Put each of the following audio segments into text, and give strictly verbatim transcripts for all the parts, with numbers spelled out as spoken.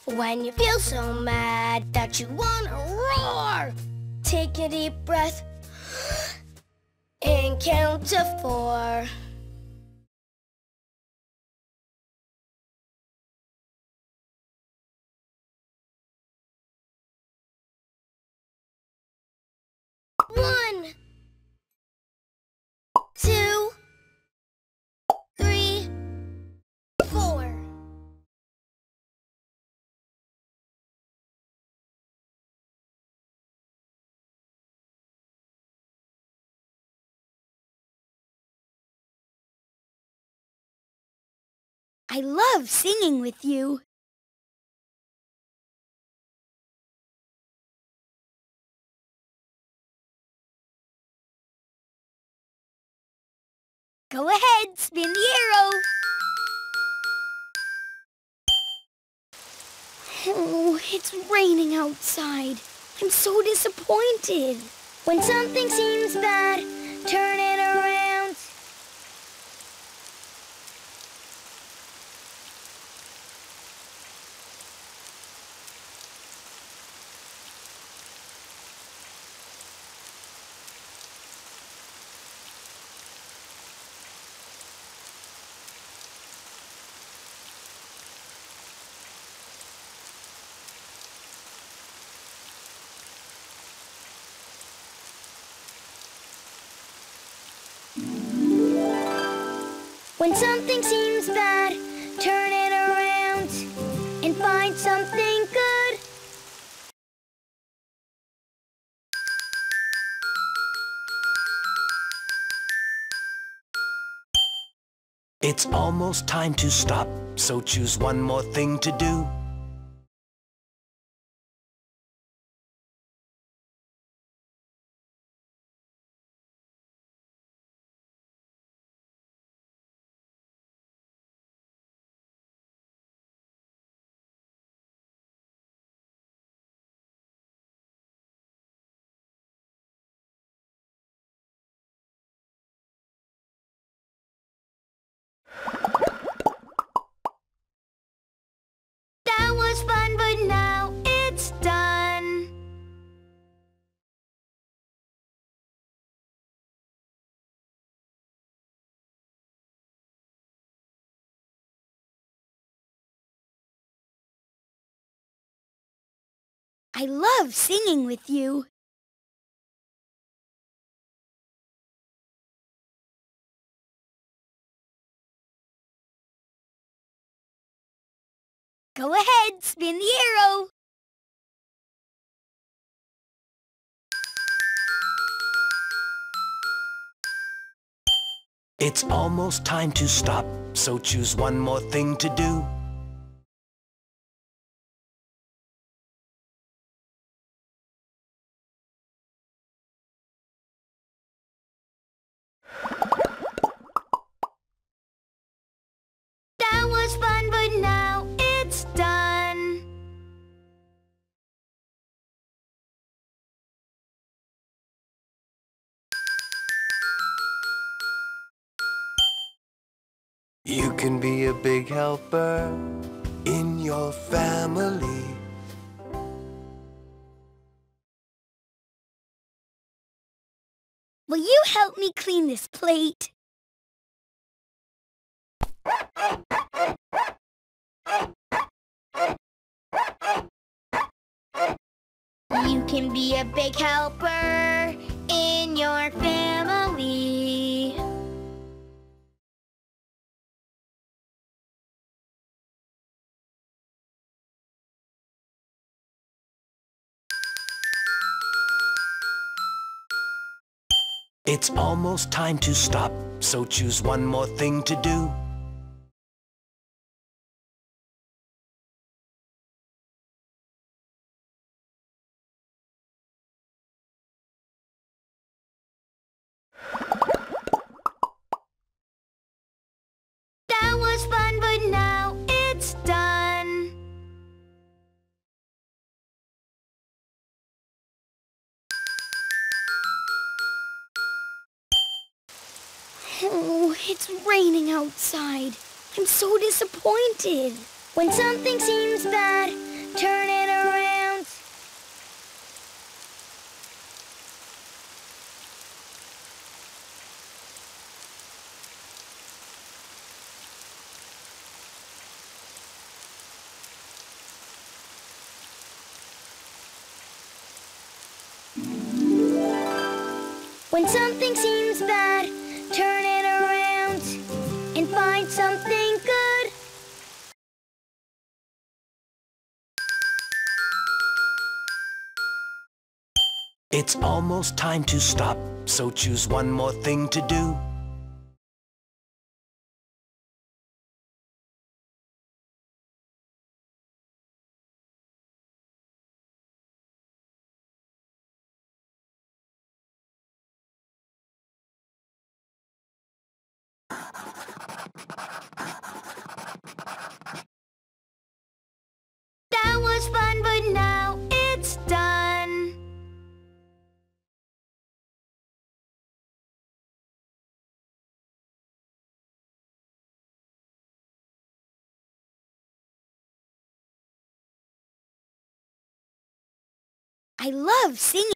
When you feel so mad that you wanna roar, take a deep breath and count to four. One, two, three, four. I love singing with you. Go ahead, spin the arrow. Oh, it's raining outside. I'm so disappointed. When something seems bad, turn it around. When something seems bad, turn it around and find something good. It's almost time to stop, so choose one more thing to do. That was fun, but now it's done. I love singing with you. Go ahead, spin the arrow. It's almost time to stop, so choose one more thing to do. That was fun, but now it's done. You can be a big helper in your family. Will you help me clean this plate? You can be a big helper in your family. It's almost time to stop, so choose one more thing to do. That was fun, but now it's done. Oh, it's raining outside. I'm so disappointed. When something seems bad, turn it around. When something seems bad, turn it around and find something good. It's almost time to stop, so choose one more thing to do. That was fun, but now it's done. I love singing.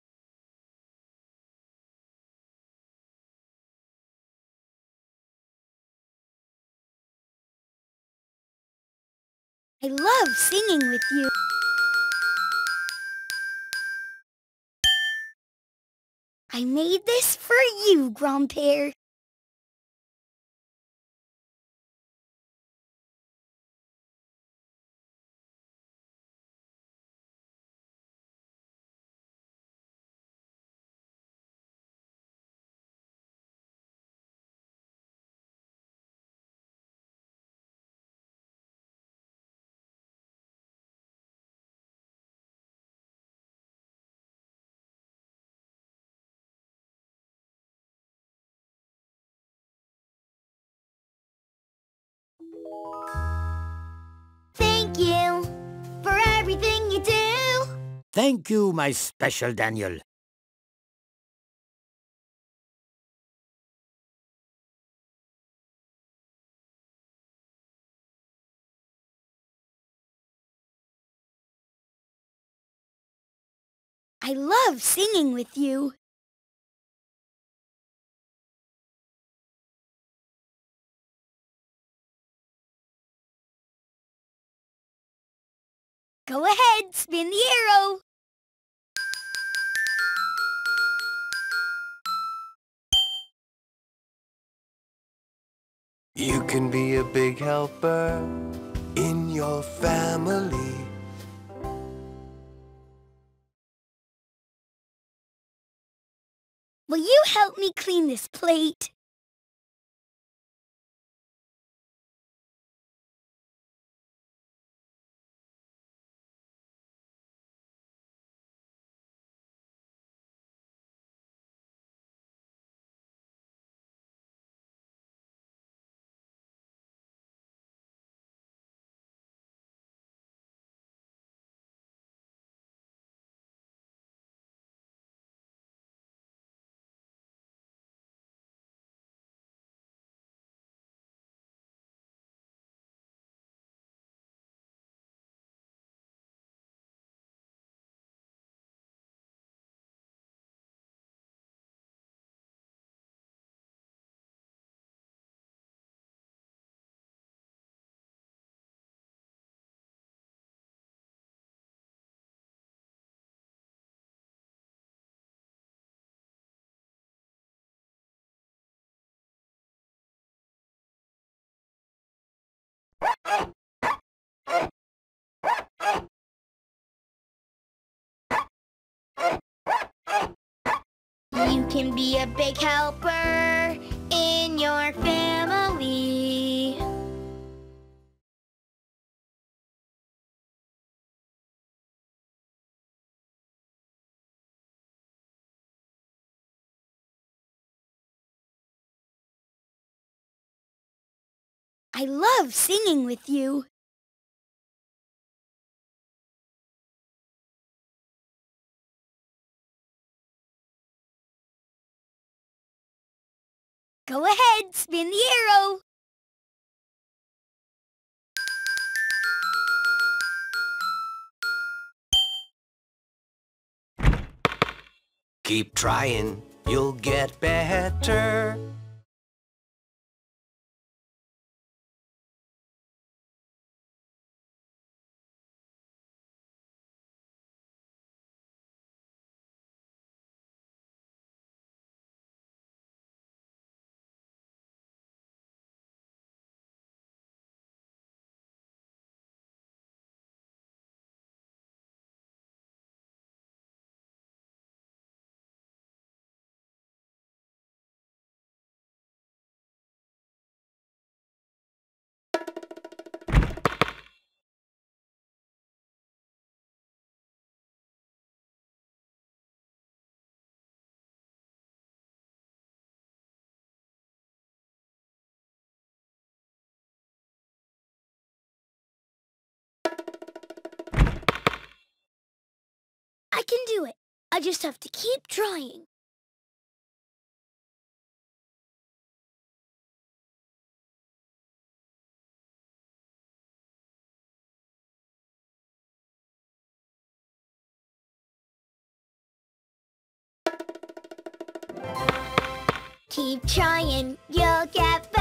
I love singing with you. I made this for you, Grandpere. Thank you for everything you do. Thank you, my special Daniel. I love singing with you. Go ahead, spin the arrow. You can be a big helper in your family. Will you help me clean this plate? You can be a big helper in your family. I love singing with you. Go ahead, spin the arrow. Keep trying, you'll get better. I can do it. I just have to keep trying. Keep trying, you'll get better.